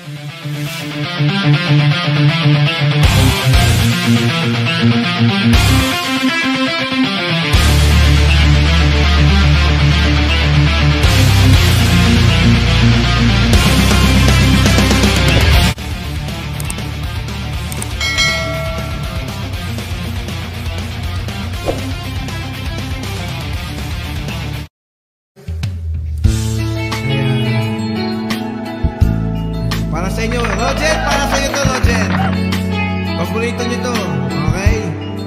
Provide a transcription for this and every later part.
Para sa inyo, Roger, para sa iyo to, Roger. Paborito nyo to, okay?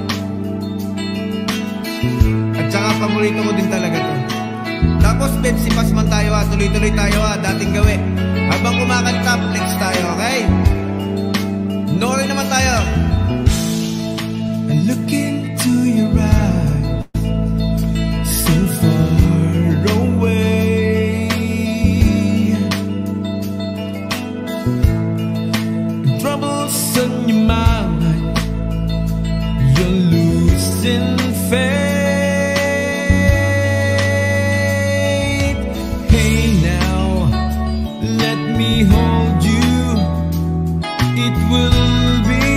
At saka paborito ko din talaga to. Tapos, Pepsi Pass man tayo ha, tuloy-tuloy tayo ha, dating gawi. Habang kumakanta, flex tayo, okay? Nori naman tayo. I look into your eyes, so far away. Troubles on your mind, you're losing faith. Hey now, let me hold you, it will be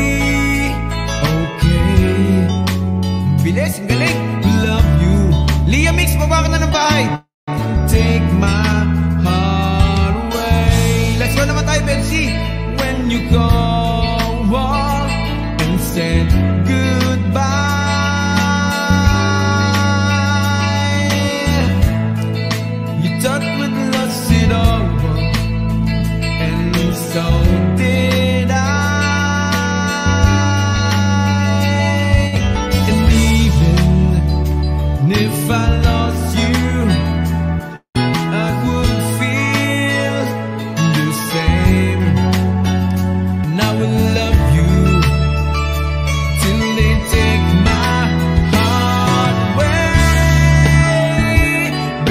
okay. Bilis, ang galing. Love you. Liam Mix, baba ka na ng bahay. Take my heart away. Let's go naman tayo, Bensi. When you call and said goodbye, you thought we'd lost it all, and so did I. And even if I lost you, I would feel the same. I will love you till they take my heart away.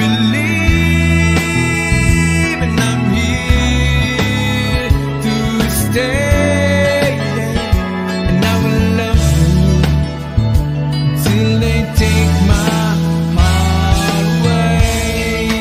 Believe, and I'm here to stay. And I will love you till they take my heart away.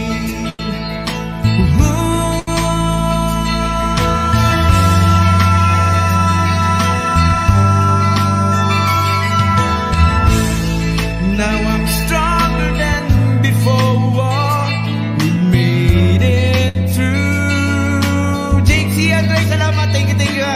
Now I'm stronger than before. We made it through. JC Andre, salamat. Thank you.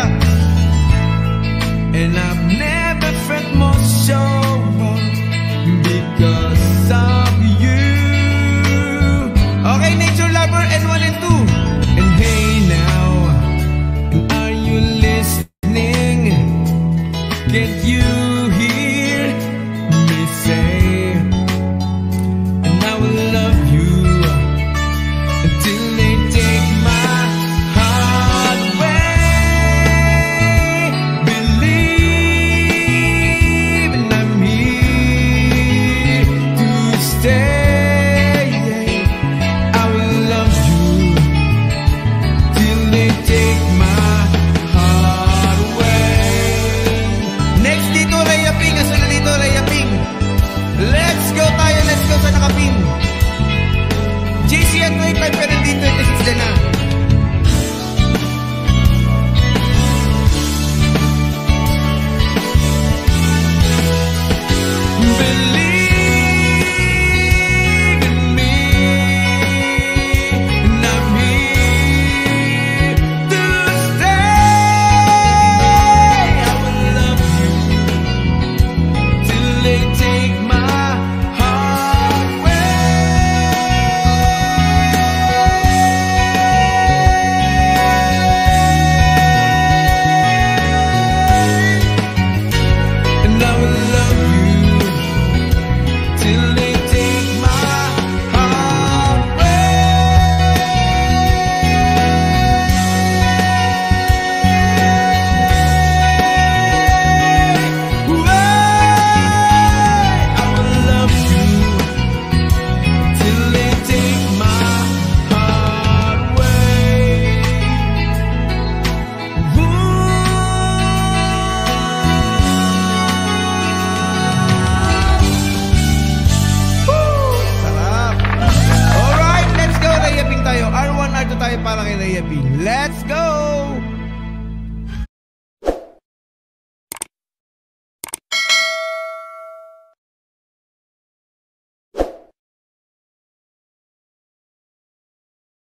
And I've never felt more sure because of you. Okay, Nature Lover and 1 and 2. And hey now, are you listening? Can't you hear me say, and I will love you until they take my heart away. Believe, and I'm here to stay. I will love you till they take my heart away. Next dito, Rhea Ping. Asan na dito, Rhea Ping? Let's go tayo, let's go sa nakapin. JC at 25 pero hindi 26 din na. Believe in me, and I'm here to stay. I will love you till they take my heart away. And I will love you till they take my heart away. I will love you till they take my heart away. Sarap. Alright, let's go, Rhea Ping tayo. R1, R2 tayo para kay Rhea Ping. Let's go!